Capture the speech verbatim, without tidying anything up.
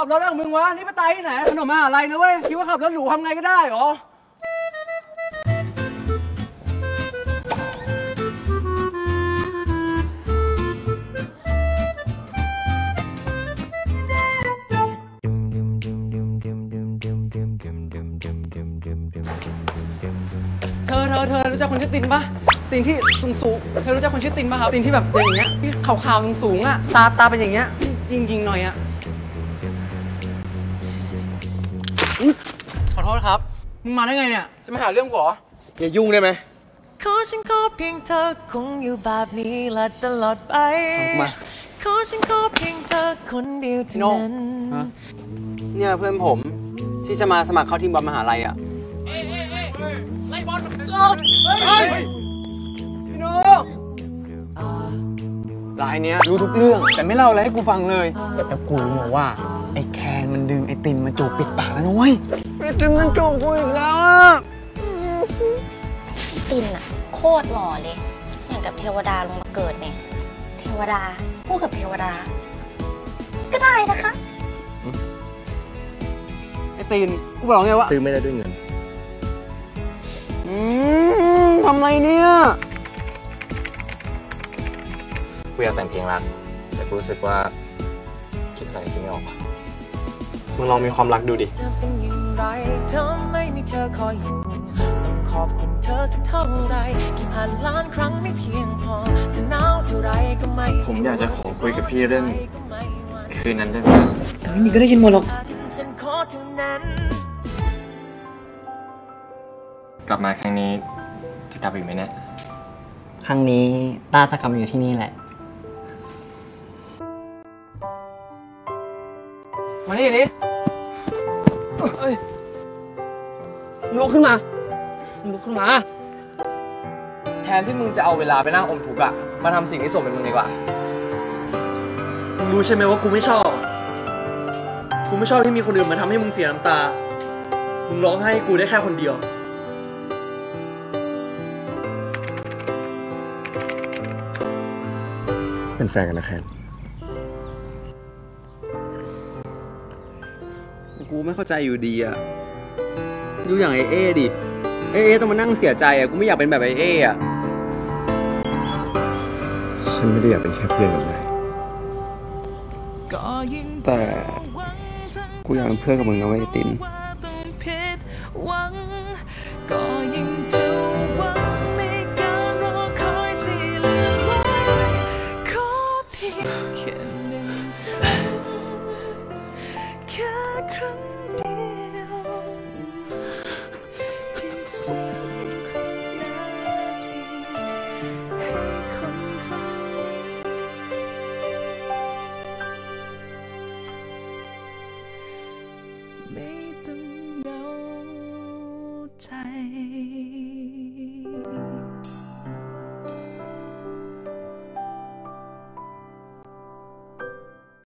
ขับรถอะไรของมึงวะนี่ไปตายที่ไหนถนนมหาลัยนะเว้ยคิดว่าขับรถหรูทำไงก็ได้หรอเธอเธอเธอรู้จักคนชื่อตินปะตินที่สูงสูงเธอรู้จักคนชื่อตินปะครับตินที่แบบอย่างเงี้ยที่ขาวๆสูงๆอ่ะตาตาเป็นอย่างเงี้ยจริงๆหน่อยอ่ะขอโทษครับมึงมาได้ไงเนี่ยจะมาหาเรื่องกูเหรออย่ายุ่งได้ไหมขอฉันขอเพียงเธอคงอยู่แบบนี้และตลอดไปมาขอฉันขอเพียงเธอคนเดียวเท่านั้นเนี่ยเพื่อนผมที่จะมาสมัครเข้าทีมบอลมหาลัยอ่ะไล่บอลเฮ้ยพี่โน่รายเนี้ยรู้ทุกเรื่องแต่ไม่เล่าอะไรให้กูฟังเลยแล้วกูรู้มาว่าไอ้แคนมันดึงไอ้ตินมาจูบปิดปากแล้วนะเว้ยไอ้ตินมันจูบกูอีกแล้วอ่ะตินอะโคตรหล่อเลยอย่างกับเทวดาลงมาเกิดเนี่ยเทวดาพูดกับเทวดาก็ได้นะคะไอ้ตินกูบอกไงวะซื้อไม่ได้ด้วยเงินอืมทำไรเนี่ยกูอยากแต่งเพลงรักแต่กูรู้สึกว่าคิดอะไรคิดไม่ออกมึงลองมีความรักดูดิจะเป็นอย่างไรเธอไม่มีเธอคอยอยู่ต้องขอบคุณเธอสักเท่าไรกี่พันล้านครั้งไม่เพียงพอจะหนาวเท่าไรก็ไม่ผมอยากจะขอคุยกับพี่เรื่องคืนนั้นได้ไหมแต่ไม่มีก็ได้ยินหมดหรอกกลับมาครั้งนี้จะกลับอีกไหมเนี่ยครั้งนี้ต้าจะกลับมาอยู่ที่นี่แหละมานี่ดิเอ้ยลุกขึ้นมาลุกขึ้นมาแทนที่มึงจะเอาเวลาไปนั่งอมทุกข์อะมาทำสิ่งที่สมเป็นมึงดีกว่ามึงรู้ใช่ไหมว่ากูไม่ชอบกูไม่ชอบที่มีคนอื่นมาทำให้มึงเสียน้ำตามึงร้องไห้กูได้แค่คนเดียวเป็นแฟนกันนะแคนกูไม่เข้าใจอยู่ดีอะดูอย่างไอเอดิไอเอต้องมานั่งเสียใจอะกูไม่อยากเป็นแบบไอเออะฉันไม่ได้อยากเป็นแค่เพื่อนกับนายแต่กูอยากเป็นเพื่อนกับมึงนะเว้ยติน